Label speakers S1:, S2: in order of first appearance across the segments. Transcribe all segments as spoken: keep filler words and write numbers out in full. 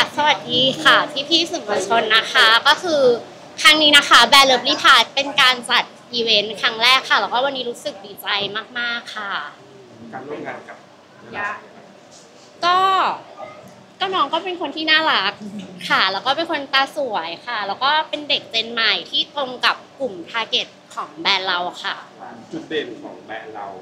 S1: ากสวัสดีค่ะพี่พี่ๆสื่อมวลชนนะคะก็คือครั้งนี้นะคะแบรนด์เลิฟลี่พาร์ทเป็นการจัดอีเวนต์ครั้งแรกค่ะแล้วก็วันนี้รู้สึกดีใจมากๆค่ะ
S2: การร่วมงานกับยา
S1: ก็ก็น้องก็เป็นคนที่น่ารักค่ะแล้วก็เป็นคนตาสวยค่ะแล้วก็เป็นเด็กเจนใหม่ที่ตรงกับกลุ่มทาร์เก็ตของแบรนด์เราค่ะ
S2: จุดเด่นของแบรนด์เรา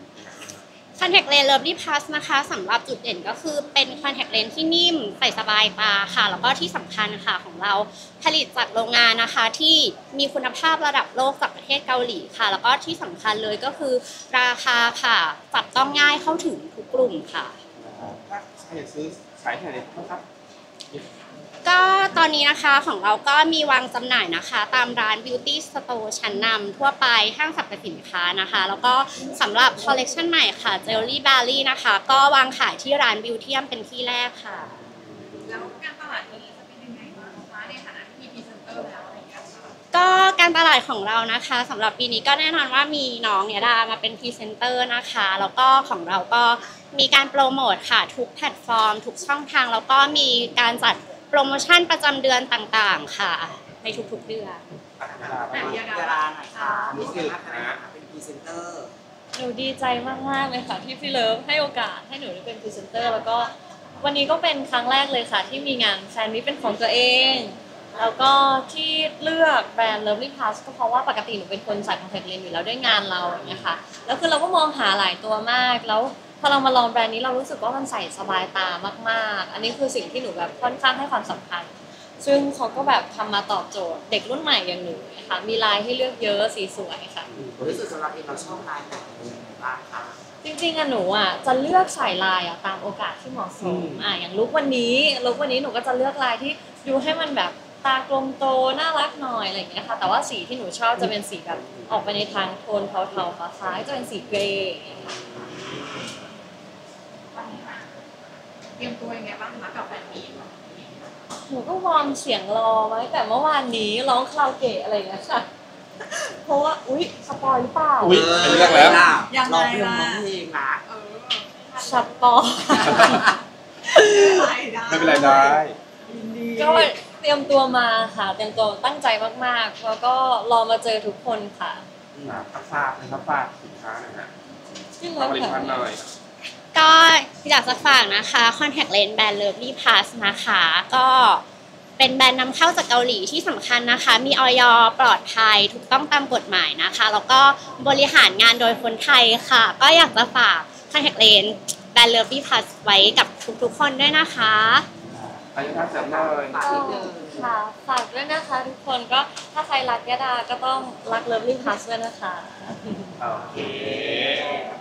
S1: Contact Lens Lovely Plus นะคะสำหรับจุดเด่นก็คือเป็น Contact Lens ที่นิ่มใส่สบายตาค่ะแล้วก็ที่สำคัญค่ะของเราผลิตจากโรงงานนะคะที่มีคุณภาพระดับโลกจากประเทศเกาหลีค่ะแล้วก็ที่สำคัญเลยก็คือราคาค่ะจับต้องง่ายเข้าถึงทุกกลุ่มค่ะ
S2: ถ้าใครอยากซื้อสายไหนครับ
S1: ก็ตอนนี้นะคะของเราก็มีวางจำหน่ายนะคะตามร้าน Beauty Store ชั้นนำทั่วไปห้างสรรพสินค้านะคะแล้วก็สำหรับคอลเลกชันใหม่ค่ะ Jelly Berry นะคะก็วางขายที่ร้าน Beautyum เป็นที่แรกค่ะ
S3: แล้วการตลาดนี้จะเป็นยังไงบ้างคะในฐานะที่พรีเซนเตอร์แล้วอะไรอย่างเงี้ย
S1: ก็การตลาดของเรานะคะสำหรับปีนี้ก็แน่นอนว่ามีน้องเนี่ยดามาเป็นพรีเซนเตอร์นะคะแล้วก็ของเราก็มีการโปรโมทค่ะทุกแพลตฟอร์มทุกช่องทางแล้วก็มีการจัดโปรโมชั่นประจำเดือนต่างๆค่ะในทุกๆเดือน
S3: แต่ยาดาหน่อยค่ะ
S2: รู้สึกนะ
S3: เป็นพรีเซนเตอร์
S4: หนูดีใจมากๆเลยค่ะที่พี่เลิฟให้โอกาสให้หนูได้เป็นพรีเซนเตอร์แล้วก็วันนี้ก็เป็นครั้งแรกเลยค่ะที่มีงานแฟนมิตเป็นของตัวเองแล้วก็ที่เลือกแบรนด์ Lovely Plus ก็เพราะว่าปกติหนูเป็นคนใส่คอนแทคเลนส์อยู่แล้วด้วยงานเราอย่างเงี้ยค่ะแล้วคือเราก็มองหาหลายตัวมากแล้วพอเรามาลองแบรนด์นี้เรารู้สึกว่ามันใส่สบายตามากๆอันนี้คือสิ่งที่หนูแบบค่อนข้างให้ความสำคัญซึ่งเขาก็แบบทำมาตอบโจทย์เด็กรุ่นใหม่อย่างหนูค่ะมีลายให้เลือกเยอะสีสวยค่ะ
S3: รู้สึกสำหรับเองเราชอบลายไหนบ้างคะ
S4: จริงๆอะหนูอะจะเลือกใส่ลายอะตามโอกาสที่เหมาะสมอ่ะอย่างลุควันนี้ลุควันนี้หนูก็จะเลือกลายที่ดูให้มันแบบตากลมโตน่ารักหน่อยอะไรอย่างเงี้ยค่ะแต่ว่าสีที่หนูชอบจะเป็นสีแบบออกไปในทางโทนเทาๆฟ้าๆจะเป็นสีเกรย์
S3: เตรียมตัวยังไงบ้างคะกับแฟนมี
S4: หนูก็วอร์มเสียงรอไว้แต่เมื่อวานนี้ร้องคาราโอเกะอะไรอย่างเงี้ยค่ะเพราะว่าอุ๊ยสปอยหรือเปล่า
S2: อุ๊ยเป็นเรื่องแล้ว
S3: ยังไงล่ะร้องเพลงนะเออ
S4: สปอย
S2: ไม่เป็นไรได้
S4: ก็เตรียมตัวมาค่ะเตรียมตัวตั้งใจมากๆแล้วก็รอมาเจอทุกคนค่ะ
S2: ฝากนะครับฝากสินค้าหน่อยนะผลิตภัณฑ์หน่อย
S1: ก็อยากจะฝากนะคะ Contact Lens แบรนด์ Lovely Plus นะคะก็เป็นแบรนด์นำเข้าจากเกาหลีที่สำคัญนะคะมีอย.ปลอดภัยถูกต้องตามกฎหมายนะคะแล้วก็บริหารงานโดยคนไทยค่ะก็อยากจะฝาก Contact Lens แบรนด์ Lovely Plus ไว้กับทุกๆคนด้วยนะคะ
S2: อายุท่าเสริมเลย
S4: ค่ะฝากด้วยนะคะทุกคนก็ถ้าใครรักยะดาก็ต้องรัก Lovely Plus ด้วยนะคะ
S2: โอเค